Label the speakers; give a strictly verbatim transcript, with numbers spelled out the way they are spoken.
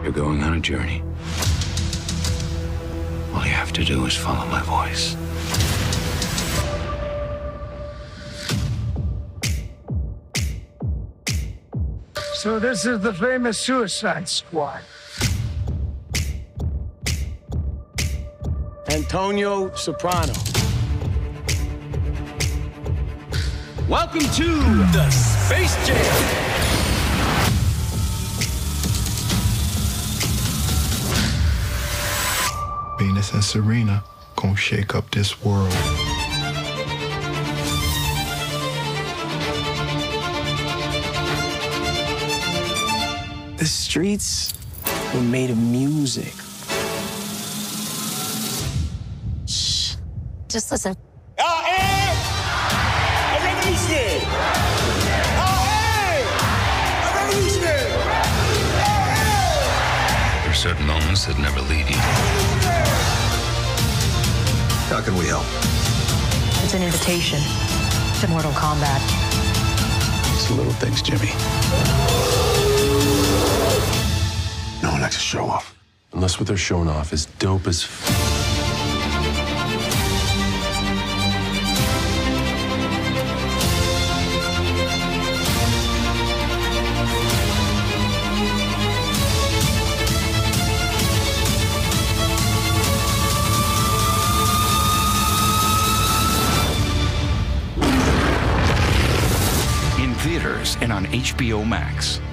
Speaker 1: You're going on a journey. All you have to do is follow my voice.
Speaker 2: So this is the famous Suicide Squad.
Speaker 3: Antonio Soprano.
Speaker 4: Welcome to the Space Jam.
Speaker 5: Venus and Serena gonna shake up this world.
Speaker 3: The streets were made of music.
Speaker 6: Shh. Just listen.
Speaker 7: I am a revolutionary. I am a revolutionary.
Speaker 1: There are certain moments that never leave you.
Speaker 8: How can we help?
Speaker 6: It's an invitation to Mortal Kombat.
Speaker 1: It's the little things, Jimmy.
Speaker 8: No one likes to show off.
Speaker 9: Unless what they're showing off is dope as f.
Speaker 1: In theaters and on H B O Max.